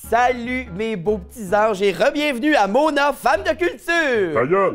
Salut mes beaux petits anges et re-bienvenue à Mona, femme de culture! Ta gueule!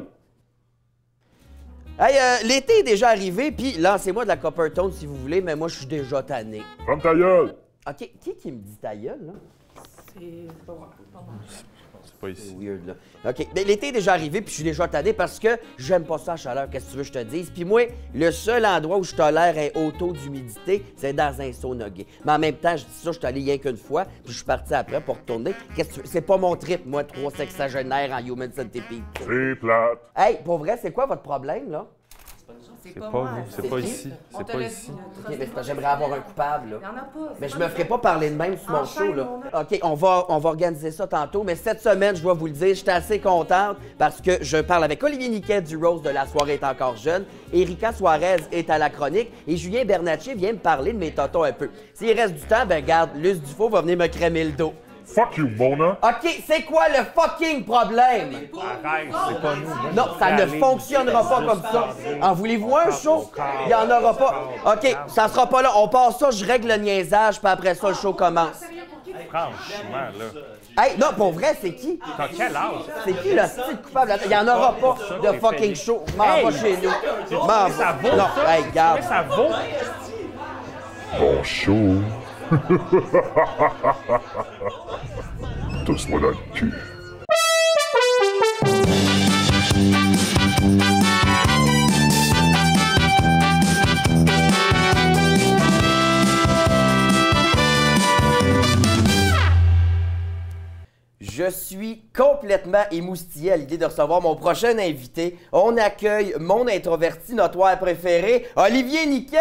Hey, l'été est déjà arrivé, puis lancez-moi de la Coppertone si vous voulez, mais moi je suis déjà tanné. Ferme ta gueule! Ok, qui me dit ta gueule, là? C'est C'est pas ici. C'est weird, là. OK. Mais l'été est déjà arrivé, puis je suis déjà tanné parce que j'aime pas ça la chaleur, qu'est-ce que tu veux que je te dise? Puis moi, le seul endroit où je tolère un haut taux d'humidité, c'est dans un sauna gay. Mais en même temps, je dis ça, je suis allé rien qu'une fois, puis je suis parti après pour retourner. Qu'est-ce que tu veux? C'est pas mon trip, moi, 3 sexagénaires en Human Centipede. C'est plate. Hey, pour vrai, c'est quoi votre problème, là? C'est pas moi. C'est pas qui? ici. On C'est te pas l'a ici. dit. OK, mais c'est parce que j'aimerais avoir un coupable, là. Il y en a pas. Mais je me ferai pas parler de même sur mon Enchaîne, show, là. mon OK, on va organiser ça tantôt, mais cette semaine, je dois vous le dire, j'étais assez contente parce que je parle avec Olivier Niquet du Rose de La soirée est encore jeune, Erika Suarez est à la chronique et Julien Bernatchez vient me parler de mes totons un peu. S'il reste du temps, ben garde, Luce Dufault va venir me crémer le dos. Fuck you, Mona! OK, c'est quoi le fucking problème? Arrête, c'est pas nous. Non, ça ne fonctionnera pas comme ça. En voulez-vous un show? Il n'y en aura pas. OK, ça sera pas là. On passe ça, je règle le niaisage, puis après ça, le show commence. Franchement, là. Hey, non, pour vrai, c'est qui? T'as quel âge? C'est qui le style coupable? Il n'y en aura pas de fucking show. Je m'en vais chez nous. M'en Ça vais. vaut Non, ça? hey, garde. Ça vaut? Bon show. Tous-moi dans le cul. Je suis complètement émoustillé à l'idée de recevoir mon prochain invité. On accueille mon introverti notoire préféré, Olivier Niquet!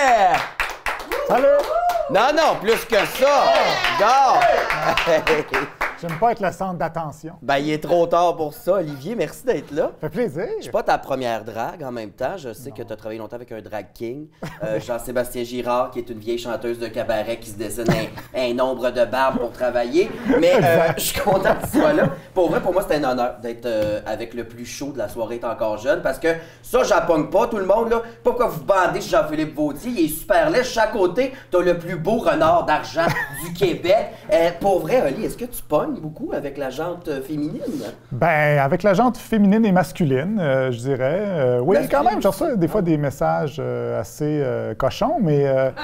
Salut! Non, plus que ça! Gars! J'aime pas être le centre d'attention. Ben, il est trop tard pour ça, Olivier. Merci d'être là. Ça fait plaisir. Je suis pas ta première drague en même temps. Je sais que tu as travaillé longtemps avec un drag king, Jean-Sébastien Girard, qui est une vieille chanteuse de cabaret qui se dessine un nombre de barbes pour travailler. Mais je suis content que tu sois là. Pour vrai, pour moi, c'est un honneur d'être avec le plus chaud de la soirée est encore jeune, parce que ça, j'appogne pas tout le monde, là. Pourquoi vous bandez sur Jean-Philippe Vautier? Il est super laid. Chaque côté, t'as le plus beau renard d'argent du Québec. Pour vrai, Oli, est-ce que tu pognes beaucoup avec la jante féminine? Ben, avec la jante féminine et masculine, je dirais. Oui, Masculine quand même, je aussi. reçois des fois des messages assez cochons, mais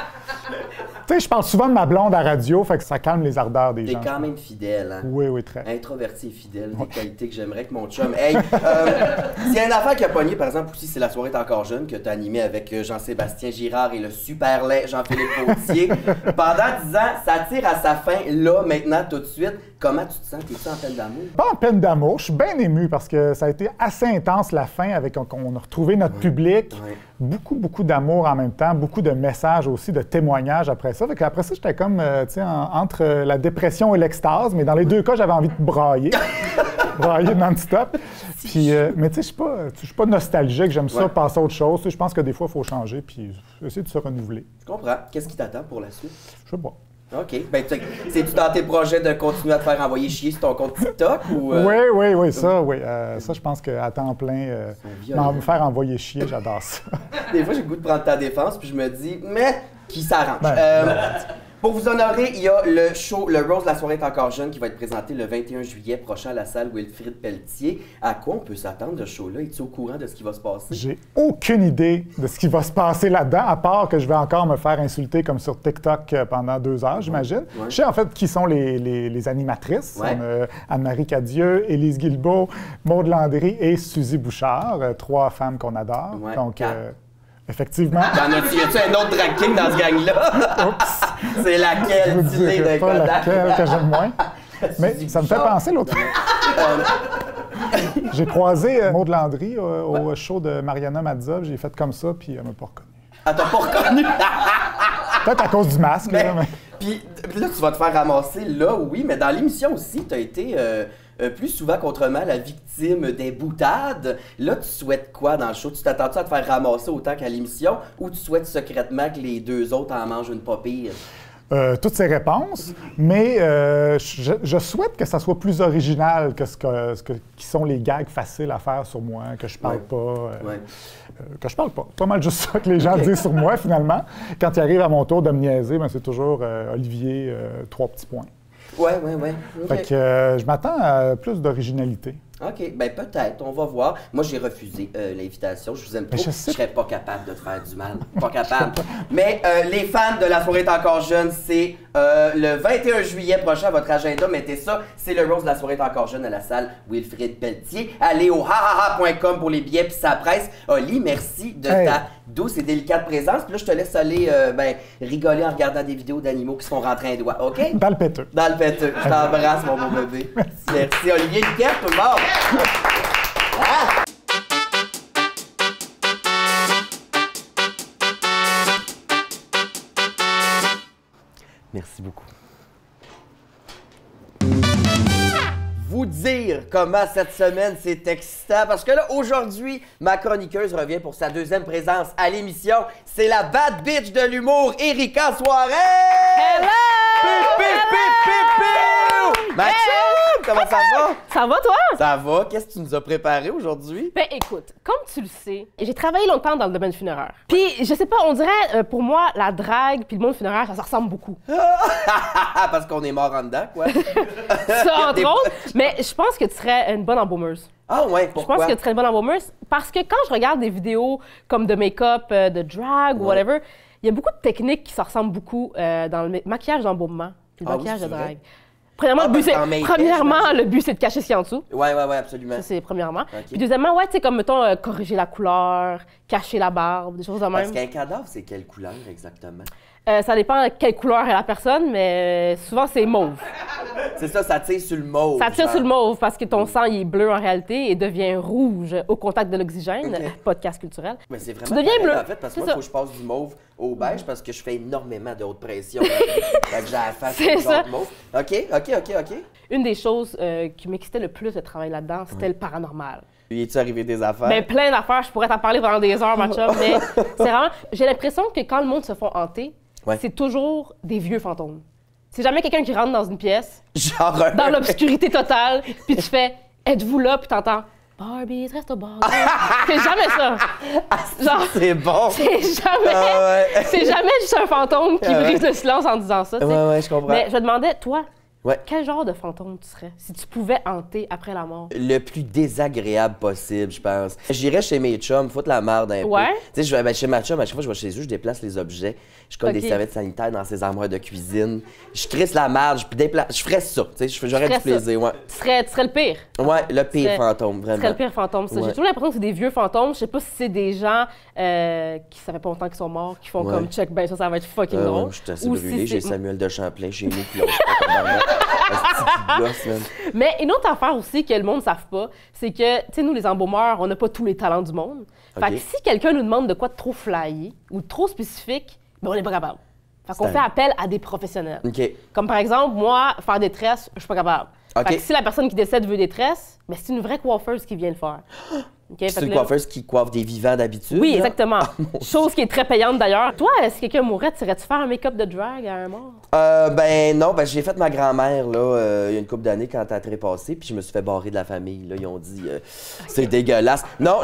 tu sais, je parle souvent de ma blonde à radio, fait que ça calme les ardeurs des T'es gens. quand même fidèle, hein? Oui, très. Introverti et fidèle, des qualités que j'aimerais que mon chum. Hey, s'il y a une affaire qui a pogné, par exemple, aussi, c'est La soirée est encore jeune, que tu as animé avec Jean-Sébastien Girard et le super laid Jean-Philippe Vautier. Pendant 10 ans, ça tire à sa fin, là, maintenant, tout de suite. Comment tu te sens? T'es-tu en peine d'amour? Pas en peine d'amour, je suis bien ému parce que ça a été assez intense la fin, avec on a retrouvé notre public, ouais. beaucoup d'amour en même temps, beaucoup de messages aussi, de témoignages après ça. Fait qu'après ça, j'étais comme, tu sais, entre la dépression et l'extase, mais dans les deux cas, j'avais envie de brailler. Brailler non-stop. Puis, mais tu sais, je suis pas nostalgique, j'aime ça, Ouais. passer à autre chose. Tu sais, je pense que des fois, il faut changer, puis essayer de se renouveler. Je comprends. Qu'est-ce qui t'attend pour la suite? Je sais pas. OK. Ben, c'est-tu dans tes projets de continuer à te faire envoyer chier sur ton compte TikTok ou... Oui, ça, oui. Ça, je pense qu'à temps plein, violents. me faire envoyer chier, j'adore ça. Des fois, j'ai le goût de prendre ta défense, puis je me dis, mais qui s'arrange. Ben, Pour vous honorer, il y a le show, le Rose, La soirée est encore jeune, qui va être présenté le 21 juillet prochain à la salle Wilfrid Pelletier. À quoi on peut s'attendre de ce show-là? Es-tu au courant de ce qui va se passer? J'ai aucune idée de ce qui va se passer là-dedans, à part que je vais encore me faire insulter comme sur TikTok pendant 2 heures, j'imagine. Ouais. Je sais en fait qui sont les animatrices. Ouais. On a Anne-Marie Cadieux, Élise Guilbeault, Maude Landry et Suzy Bouchard, 3 femmes qu'on adore. Ouais, Donc, 4. effectivement, Y a-tu un autre drag king dans ce gang-là? C'est je laquelle? vous Dis-les dirai d'un pas Kodak. laquelle que j'aime moins. Mais Suzy ça me fait Bouchard. penser l'autre fois. J'ai croisé Maude Landry au show de Mariana Mazza, j'ai fait comme ça, puis elle m'a pas reconnu. Elle t'a pas reconnu? Peut-être à cause du masque, là, mais... Puis là, tu vas te faire ramasser là, oui, mais dans l'émission aussi, tu as été plus souvent qu'autrement la victime des boutades. Là, tu souhaites quoi dans le show? Tu t'attends-tu à te faire ramasser autant qu'à l'émission ou tu souhaites secrètement que les 2 autres en mangent une pas pire? Toutes ces réponses, mais je souhaite que ça soit plus original que qui sont les gags faciles à faire sur moi, que je parle Ouais. pas. Ouais. Que je parle pas. Pas mal juste ça que les gens disent sur moi, finalement. Quand il arrive à mon tour de me niaiser, ben, c'est toujours Olivier, 3 petits points. Ouais. OK. Fait que je m'attends à plus d'originalité. OK, ben peut-être, on va voir. Moi, j'ai refusé l'invitation. Je vous aime trop. je Je sais- serais pas capable de te faire du mal. Pas capable. Mais les fans de La soirée est encore jeune, c'est le 21 juillet prochain à votre agenda. Mettez ça. C'est le Rose de La soirée est encore jeune à la salle Wilfrid Pelletier. Allez au hahaha.com pour les billets puis sa presse. Oli, merci de ta douce et délicate présence. Puis là, je te laisse aller rigoler en regardant des vidéos d'animaux qui se font rentrer un doigt. OK? Dans le péteux. Dans le péteux. Je t'embrasse, mon beau bébé. Merci, Olivier Niquette, tout le monde. Ah! Merci beaucoup. Vous dire comment cette semaine c'est excitant parce que là aujourd'hui ma chroniqueuse revient pour sa deuxième présence à l'émission. C'est la bad bitch de l'humour, Erika Soirée. Hello! Pip, pip, pip, pip, pip! Ma chum, comment ça va? Ça va, toi? Ça va? Qu'est-ce que tu nous as préparé aujourd'hui? Ben écoute, comme tu le sais, j'ai travaillé longtemps dans le domaine funéraire. Puis, je sais pas, on dirait, pour moi, la drague puis le monde funéraire, ça se ressemble beaucoup. Parce qu'on est mort en dedans, quoi. Ça, Des- entre autres. Mais je pense que tu serais une bonne embaumeuse. Ah ouais, Je pourquoi? pense que tu serais une bonne embaumeuse parce que quand je regarde des vidéos comme de make-up, de drag ou whatever, il y a beaucoup de techniques qui se ressemblent beaucoup dans le maquillage d'embaumement puis le Ah oui, maquillage c'est de vrai? drague. Premièrement, Ah, le but, parce qu'en make-up, premièrement, le but, c'est de cacher ce qu'il y a en dessous. Ouais, absolument. Ça, c'est premièrement. Ok. Puis deuxièmement, ouais, tu sais, comme, mettons, corriger la couleur, cacher la barbe, des choses de Parce même. qu'un cadavre, c'est quelle couleur exactement? Ça dépend quelle couleur est la personne, mais souvent, c'est mauve. C'est ça tire sur le mauve. Ça tire genre. sur le mauve parce que ton sang, il est bleu en réalité et devient rouge au contact de l'oxygène. Ok. Podcast culturel. Mais c'est vraiment Tu deviens pareil, bleu. en fait, parce que C'est moi, il ça. faut que je passe du mauve au beige parce que je fais énormément de haute pression. Fait que j'ai la face C'est de ça. mauve. OK. Une des choses qui m'excitait le plus de travailler là-dedans, c'était le paranormal. Lui, est-tu arrivé des affaires? Ben, plein d'affaires, je pourrais t'en parler pendant des heures, ma chum, mais c'est vraiment... J'ai l'impression que quand le monde se font hanter, Ouais. c'est toujours des vieux fantômes. C'est jamais quelqu'un qui rentre dans une pièce, Genre dans l'obscurité totale, puis tu fais « Êtes-vous là? » puis t'entends « Barbie, reste au bar. » C'est jamais ça. Genre, C'est bon! c'est jamais... Ah ouais. C'est jamais juste un fantôme qui Ah ouais. brise le silence en disant ça, tu sais. Ouais, je comprends. Mais je me demandais, toi, Ouais. quel genre de fantôme tu serais si tu pouvais hanter après la mort? Le plus désagréable possible, je pense. J'irais chez mes chums, foutre la merde un Ouais. peu. Tu sais, je vais chez ma chum, à chaque fois que je vais chez eux, je déplace les objets. Je colle Ok. des serviettes sanitaires dans ses armoires de cuisine. Je crisse la marge, je déplace. Je ferais ça. Tu sais, j'aurais du ferais ça. plaisir, ouais. Tu serais le pire. Ouais, le pire serais- fantôme, Ce serait vraiment. le pire fantôme, ça. Ouais. J'ai toujours l'impression que c'est des vieux fantômes. Je sais pas si c'est des gens qui ça fait pas longtemps qu'ils sont morts, qui font Ouais. comme check, ben ça va être fucking Ouais, drôle. je suis assez Ou brûlé, si j'ai c'est- Samuel de Champlain chez nous, puis là, je gosse, man. Mais une autre affaire aussi que le monde ne savent pas, c'est que, tu sais, nous, les embaumeurs, on n'a pas tous les talents du monde. Fait Ok. que si quelqu'un nous demande de quoi de trop flyer ou de trop spécifique, ben on est pas capable. Fait qu'on C'est fait un- appel à des professionnels. OK. Comme par exemple, moi, faire des tresses, je suis pas capable. Ok. Fait que si la personne qui décède veut des tresses, ben c'est une vraie coiffeuse qui vient le faire. OK? Fait C'est que une là- coiffeuse qui coiffe des vivants d'habitude? Oui, là? exactement. Ah, mon Chose qui est très payante d'ailleurs. Toi, si quelqu'un mourrait, tu irais-tu faire un make-up de drag à un mort? Ben non, ben j'ai fait ma grand-mère là il y a une couple d'années quand elle a trépassé, puis je me suis fait barrer de la famille. Là, ils ont dit c'est dégueulasse. Non,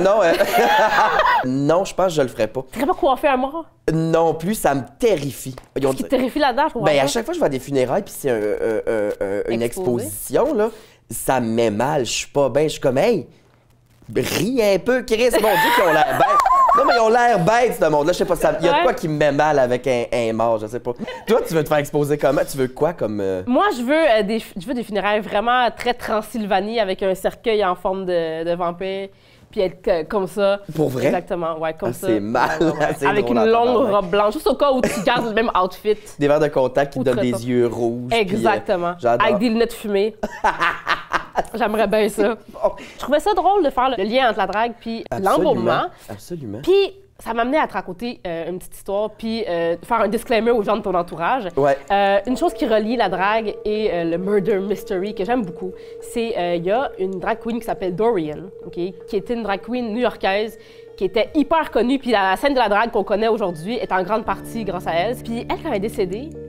non, je pense que je le ferais pas. Tu irais pas coiffer un mort? Non plus, ça me terrifie. Ils ont Ce qui dit- te terrifie là-dedans, je comprends Ben à pas. chaque fois que je vais à des funérailles puis c'est une Exposé. exposition là, ça me met mal. Je suis pas bien, je suis comme hey, ris un peu, Chris, mon Dieu, qu'ils ont l'air bêtes. Non, mais ils ont l'air bêtes, ce monde-là. Je sais pas, il y a de Ouais. quoi qui me met mal avec un mort, je sais pas. Toi, tu veux te faire exposer comment? Tu veux quoi comme. Moi, je veux des funérailles vraiment très Transylvanie avec un cercueil en forme de vampire, puis être comme ça. Pour vrai? Exactement, ouais, comme Ah, ça. c'est mal, c'est avec drôle une en longue tabarnak. robe blanche, juste au cas où tu gardes le même outfit. Des verres de contact qui te donnent Outre-temps. des yeux rouges. puis, Exactement. j'adore. Avec des lunettes fumées. J'aimerais bien ça. Je trouvais ça drôle de faire le lien entre la drague puis l'embaumement. Absolument. Puis ça m'amenait à te raconter une petite histoire, puis faire un disclaimer aux gens de ton entourage. Ouais. Une chose qui relie la drague et le murder mystery que j'aime beaucoup, c'est il y a une drag queen qui s'appelle Dorian, ok, qui était une drag queen new-yorkaise qui était hyper connue, puis la scène de la drague qu'on connaît aujourd'hui est en grande partie grâce à elle. Puis elle, quand elle est décédée,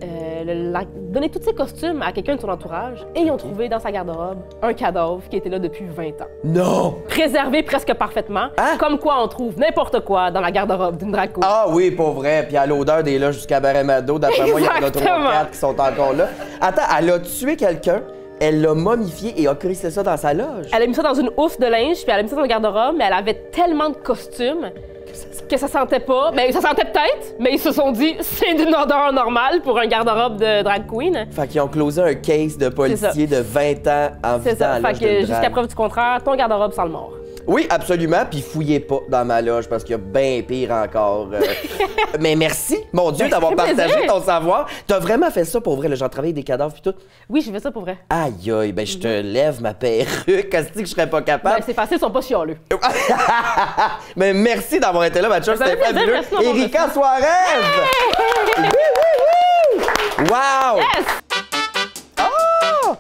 donné tous ses costumes à quelqu'un de son entourage et ils ont trouvé dans sa garde-robe un cadavre qui était là depuis 20 ans. Non! Préservé presque parfaitement, Hein? comme quoi on trouve n'importe quoi dans la garde-robe d'une drag queen. Ah oui, pas vrai. Puis à l'odeur des loges du cabaret Mado, d'après moi, il y en a 3 Exactement. 4 qui sont encore là. Attends, elle a tué quelqu'un, elle l'a momifié et a crissé ça dans sa loge. Elle a mis ça dans une housse de linge, puis elle a mis ça dans le garde-robe, mais elle avait tellement de costumes que ça sentait pas. Ben, ça sentait peut-être, mais ils se sont dit, c'est d'une odeur normale pour un garde-robe de drag queen. Fait qu'ils ont closé un case de policier de 20 ans en C'est visant ça. la Fait loge que d'une jusqu'à drague. preuve du contraire, ton garde-robe sent le mort. Oui, absolument. Puis fouillez pas dans ma loge parce qu'il y a bien pire encore. Mais merci, mon Dieu, Ben, d'avoir ça fait partagé plaisir. ton savoir. T'as vraiment fait ça pour vrai, le genre travailler des cadavres puis tout. Oui, j'ai fait ça pour vrai. Aïe, aïe, ben je te lève ma perruque. Qu'est-ce que je serais pas Ben, capable? c'est facile, ils sont pas chialeux. Mais merci d'avoir été là, Mathieu. Ça fait C'était plaisir, fabuleux. merci d'avoir Erika Suarez! Oui, oui, oui! Wow! Yes! Oh!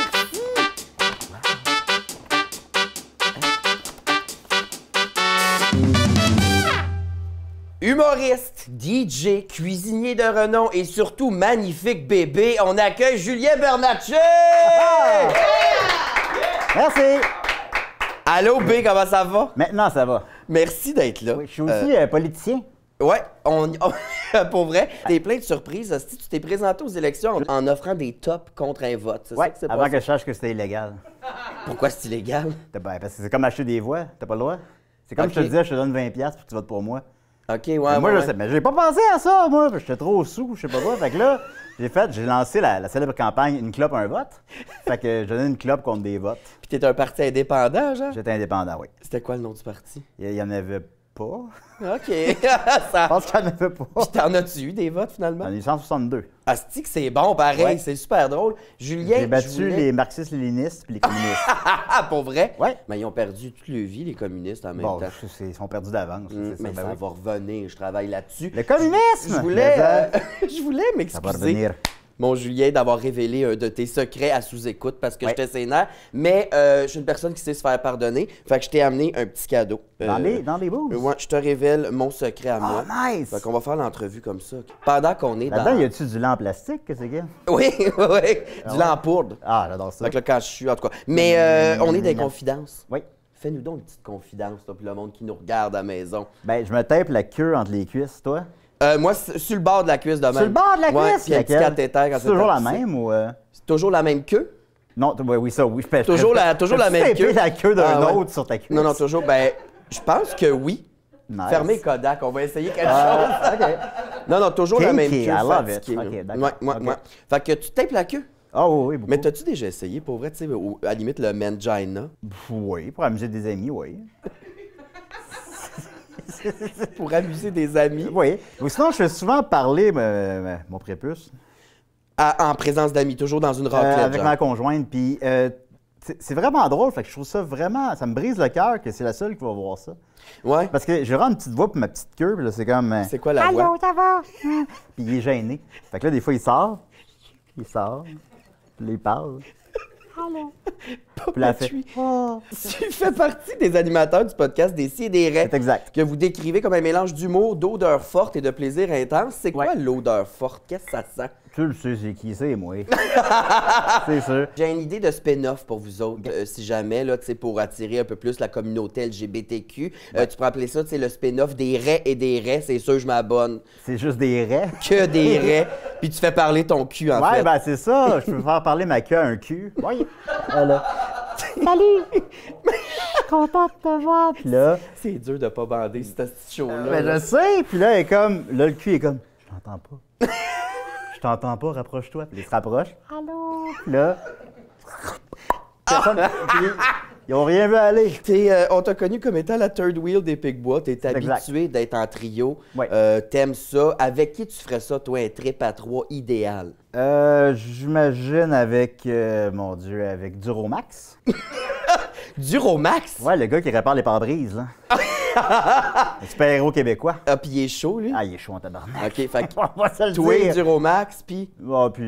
Humoriste, DJ, cuisinier de renom et surtout magnifique bébé, on accueille Julien Bernatchez! Merci. Allô B, comment ça va? Maintenant, ça va. Merci d'être là. Oui, je suis aussi politicien. Ouais, pour vrai, t'es plein de surprises. Si tu t'es présenté aux élections en offrant des tops contre un vote, c'est Ouais, ça que c'est avant passé? que je sache que c'était illégal. Pourquoi c'est illégal? Parce que c'est comme acheter des voix, t'as pas le droit. C'est comme Ok. je te disais, je te donne 20$ pour que tu votes pour moi. Ok, ouais, Mais moi, ouais, je ouais. sais, mais j'ai pas pensé à ça, moi. J'étais trop sous, je sais pas quoi. Fait que là, j'ai lancé la célèbre campagne Une clope, un vote. Fait que je donnais une clope contre des votes. Puis t'es un parti indépendant, genre? J'étais indépendant, oui. C'était quoi le nom du parti? Il y en avait pas. Ok. Je Ça... pense qu'il y en avait pas. Puis t'en as-tu eu des votes, finalement? J'en ai eu 162. Asti que c'est bon, pareil, Ouais. c'est super drôle. Julien, J'ai battu je voulais- les marxistes-léninistes puis les communistes. Ah, pour vrai? Ouais. Mais ils ont perdu toute leur vie, les communistes, en même Bon, temps. ils sont perdus d'avance. c'est Mais ben ça oui. va revenir, je travaille là-dessus. Le communisme! Je voulais, Mais ça, je voulais ça va m'excuser, revenir. mon Julien, d'avoir révélé un de tes secrets à sous-écoute parce que Ouais. j'étais sénère. Mais je suis une personne qui sait se faire pardonner. Fait que je t'ai amené un petit cadeau. Dans les booths? Ouais, je te révèle mon secret à moi. Ah, nice! Fait qu'on va faire l'entrevue comme ça. Pendant qu'on est Là-dedans, dans... y a-tu du lait en plastique? Qu'est-ce que c'est? Oui, oui, oui. Du lait en poudre. Ah, j'adore ça. Fait que là, quand je suis, en tout cas. Mais on est dans les confidences. Oui. Fais-nous donc une petite confidence, toi, puis le monde qui nous regarde à la maison. Ben, je me tape la queue entre les cuisses, toi. Moi, sur le bord de la cuisse de même. Sur le bord de la Ouais, cuisse? puis un petit laquelle? cathéter quand C'est toujours la tapissé. même ou. C'est toujours la même queue? Non, oui, ça, oui. Toujours la même queue. la queue d'un Ah, ouais. autre sur ta cuisse. Non, non, toujours. Ben, je pense que oui. Nice. Fermez Kodak, on va essayer quelque Ah, chose. OK. Non, non, toujours la même queue. Kinky, I love it. fatiguée, là. Ok, d'accord. Ouais, ouais, Ok. ouais. Fait que tu tapes la queue. Ah oui, oui, beaucoup. Mais t'as-tu déjà essayé, pour vrai, tu sais, à la limite, le mangina, Oui, pour amuser des amis, oui. pour amuser des amis, Oui. Ou sinon, je fais souvent parler mon prépuce en présence d'amis, toujours dans une raclette, avec genre. ma conjointe. Puis c'est vraiment drôle. Fait que je trouve ça vraiment. Ça me brise le cœur que c'est la seule qui va voir ça. Ouais. Parce que j'ai vraiment une petite voix pour ma petite queue. Puis là, c'est comme. C'est quoi la voix? Allô, ça va? Puis il est gêné. Fait que là, des fois, il sort. Il sort. Puis là, il parle. Allô. Puis là, elle fait. Patrick. Oh. Tu fais partie des animateurs du podcast des Si et des Raies, C'est exact. que vous décrivez comme un mélange d'humour, d'odeur forte et de plaisir intense. C'est quoi Ouais. l'odeur forte? Qu'est-ce que ça sent? Tu le sais, c'est qui? C'est moi. C'est sûr. J'ai une idée de spin-off pour vous autres, si jamais, là, tu sais, pour attirer un peu plus la communauté LGBTQ. Tu peux appeler ça, tu sais, le spin-off des Raies et des Raies. C'est sûr, je m'abonne. C'est juste des raies. Que des Raies. Puis tu fais parler ton cul, en Ouais, fait. ben c'est ça. Je peux faire parler ma queue à un cul. Oui. Voilà. Salut! Je suis contente de te voir. Puis là, C'est dur de pas bander ce petit show-là. ben là. je sais. Puis là, elle est comme, là, le cul est comme, je t'entends pas. Je t'entends pas, rapproche-toi. Puis il se rapproche. Allô? Puis là, personne. Puis ils ont rien vu aller. On t'a connu comme étant la third wheel des Picbois. T'es Exact. habitué d'être en trio. Ouais. T'aimes ça. Avec qui tu ferais ça, toi, un trip à trois idéal? J'imagine avec, mon Dieu, avec Duromax. Duromax? Ouais, le gars qui répare les pare-brises, là. Le super-héros québécois. Ah, puis il est chaud, lui. Ah, il est chaud en tabarnak. OK, fait que On va se le toi, dire. Duromax, puis... Ah, puis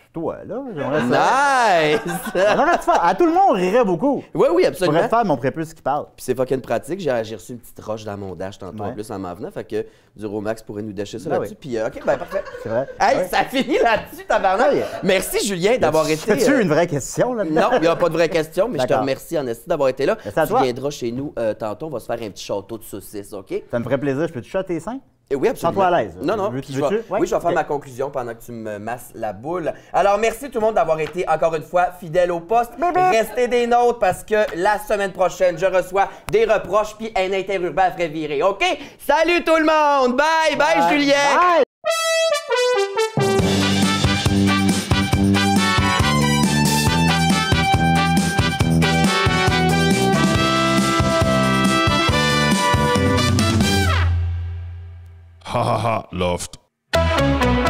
toi, là. J'aimerais ça. Nice! J'aimerais te faire. À tout le monde, on rirait beaucoup. Oui, oui, Je absolument. pourrais te faire mon prépuce qui parle. Puis c'est fucking pratique. J'ai reçu une petite roche dans mon dash tantôt en Ouais. plus en m'en venant. Fait que Duromax pourrait nous dasher ça Ben là-dessus. oui. Puis OK, ben parfait. C'est vrai. Hey, Ouais. ça finit là-dessus, tabarnak. Ouais. Merci Julien d'avoir été. As-tu une vraie question là-dedans? Non, il n'y a pas de vraie question, mais je te D'accord. remercie en esti d'avoir été là. Merci à Tu toi. viendras chez nous tantôt. On va se faire un petit château de saucisses, OK? Ça me ferait plaisir. Je peux te chatter les seins? Et oui, absolument. Sens-toi à l'aise. Non, non. Veux-tu? Puis je vais- Ouais? Oui, je vais faire Ok. ma conclusion pendant que tu me masses la boule. Alors, merci tout le monde d'avoir été, encore une fois, fidèle au poste. Restez des nôtres parce que la semaine prochaine, je reçois des reproches puis un interurbain à ferait virer. OK? Salut tout le monde! Bye! Bye, Julien! Bye! Ha ha ha, Loft.